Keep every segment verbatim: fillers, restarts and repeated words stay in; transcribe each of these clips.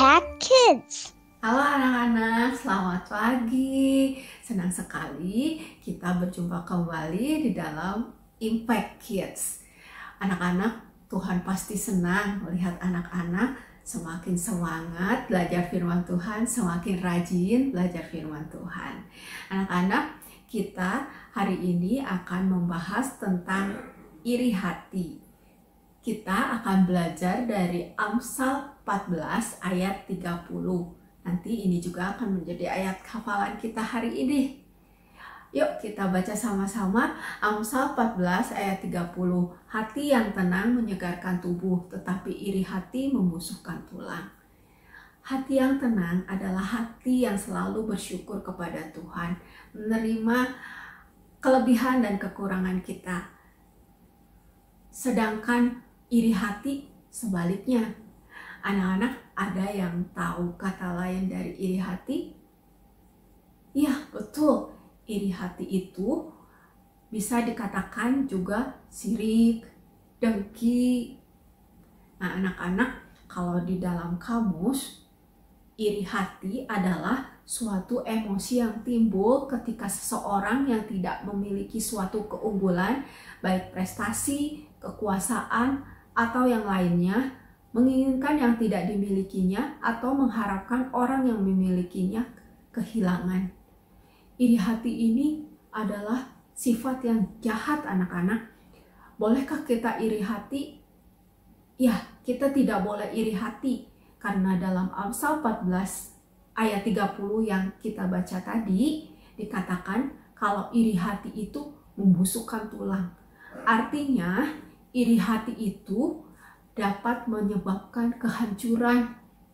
Impact Kids. Halo anak-anak, selamat pagi. Senang sekali kita berjumpa kembali di dalam Impact Kids. Anak-anak, Tuhan pasti senang melihat anak-anak semakin semangat belajar firman Tuhan, semakin rajin belajar firman Tuhan. Anak-anak, kita hari ini akan membahas tentang iri hati. Kita akan belajar dari Amsal empat belas ayat tiga puluh. Nanti ini juga akan menjadi ayat hafalan kita hari ini. Yuk kita baca sama-sama Amsal empat belas ayat tiga puluh. Hati yang tenang menyegarkan tubuh, tetapi iri hati membusukkan tulang. Hati yang tenang adalah hati yang selalu bersyukur kepada Tuhan, menerima kelebihan dan kekurangan kita. Sedangkan iri hati sebaliknya. Anak-anak, ada yang tahu kata lain dari iri hati? Iya, betul. Iri hati itu bisa dikatakan juga sirik, dengki. Nah, anak-anak, kalau di dalam kamus, iri hati adalah suatu emosi yang timbul ketika seseorang yang tidak memiliki suatu keunggulan, baik prestasi, kekuasaan, atau yang lainnya, menginginkan yang tidak dimilikinya atau mengharapkan orang yang memilikinya kehilangan. Iri hati ini adalah sifat yang jahat anak-anak. Bolehkah kita iri hati? Ya, kita tidak boleh iri hati karena dalam Amsal empat belas ayat tiga puluh yang kita baca tadi dikatakan kalau iri hati itu membusukkan tulang. Artinya iri hati itu dapat menyebabkan kehancuran,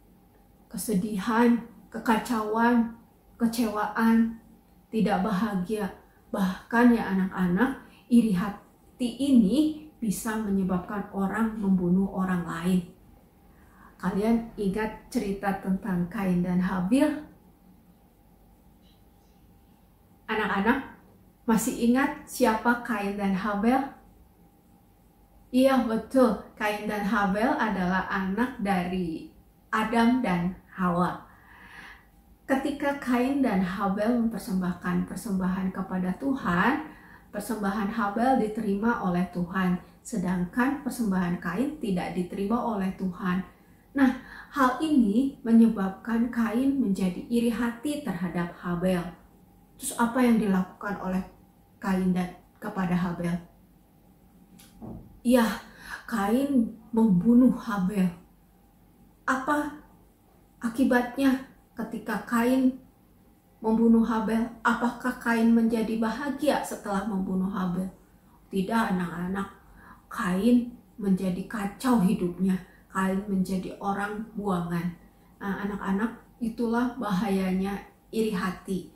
kesedihan, kekacauan, kecewaan, tidak bahagia. Bahkan ya anak-anak, iri hati ini bisa menyebabkan orang membunuh orang lain. Kalian ingat cerita tentang Kain dan Habil? Anak-anak, masih ingat siapa Kain dan Habel? Iya betul, Kain dan Habel adalah anak dari Adam dan Hawa. Ketika Kain dan Habel mempersembahkan persembahan kepada Tuhan, persembahan Habel diterima oleh Tuhan, sedangkan persembahan Kain tidak diterima oleh Tuhan. Nah, hal ini menyebabkan Kain menjadi iri hati terhadap Habel. Terus apa yang dilakukan oleh Kain dan kepada Habel? Ya, Kain membunuh Habel. Apa akibatnya ketika Kain membunuh Habel? Apakah Kain menjadi bahagia setelah membunuh Habel? Tidak anak-anak. Kain menjadi kacau hidupnya. Kain menjadi orang buangan. Nah, anak-anak, itulah bahayanya iri hati.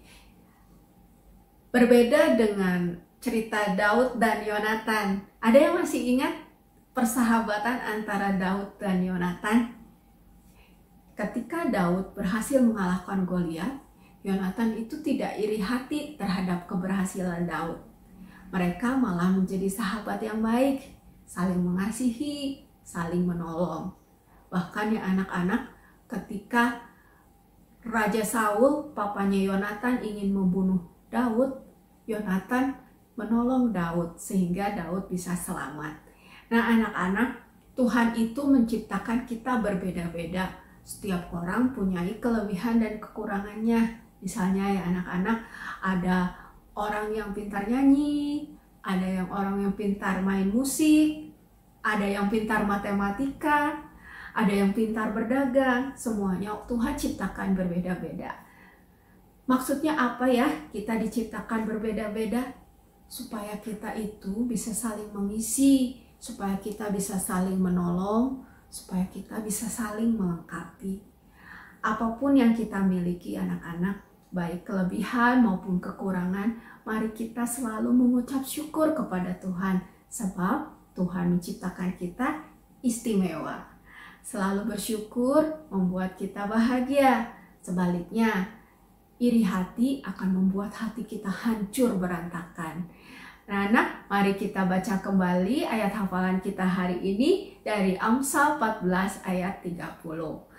Berbeda dengan cerita Daud dan Yonatan. Ada yang masih ingat persahabatan antara Daud dan Yonatan? Ketika Daud berhasil mengalahkan Goliat, Yonatan itu tidak iri hati terhadap keberhasilan Daud. Mereka malah menjadi sahabat yang baik, saling mengasihi, saling menolong. Bahkan ya anak-anak, ketika Raja Saul, papanya Yonatan, ingin membunuh Daud, Yonatan menolong Daud sehingga Daud bisa selamat. Nah anak-anak, Tuhan itu menciptakan kita berbeda-beda. Setiap orang punya kelebihan dan kekurangannya. Misalnya ya anak-anak, ada orang yang pintar nyanyi, ada yang orang yang pintar main musik, ada yang pintar matematika, ada yang pintar berdagang. Semuanya Tuhan ciptakan berbeda-beda. Maksudnya apa ya kita diciptakan berbeda-beda? Supaya kita itu bisa saling mengisi, supaya kita bisa saling menolong, supaya kita bisa saling melengkapi. Apapun yang kita miliki anak-anak, baik kelebihan maupun kekurangan, mari kita selalu mengucap syukur kepada Tuhan, sebab Tuhan menciptakan kita istimewa. Selalu bersyukur membuat kita bahagia. Sebaliknya, iri hati akan membuat hati kita hancur berantakan. Nah, anak, mari kita baca kembali ayat hafalan kita hari ini dari Amsal empat belas ayat tiga puluh.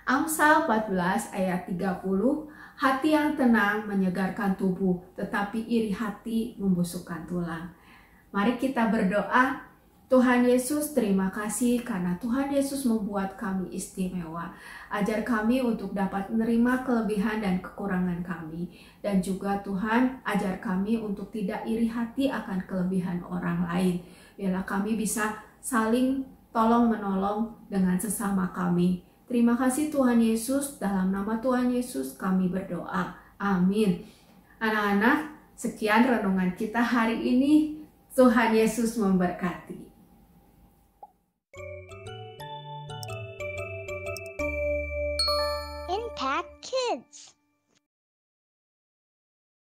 Amsal empat belas ayat tiga puluh, hati yang tenang menyegarkan tubuh, tetapi iri hati membusukkan tulang. Mari kita berdoa. Tuhan Yesus, terima kasih karena Tuhan Yesus membuat kami istimewa. Ajar kami untuk dapat menerima kelebihan dan kekurangan kami. Dan juga Tuhan, ajar kami untuk tidak iri hati akan kelebihan orang lain. Biarlah kami bisa saling tolong-menolong dengan sesama kami. Terima kasih Tuhan Yesus, dalam nama Tuhan Yesus kami berdoa. Amin. Anak-anak, sekian renungan kita hari ini. Tuhan Yesus memberkati. Impact Kids.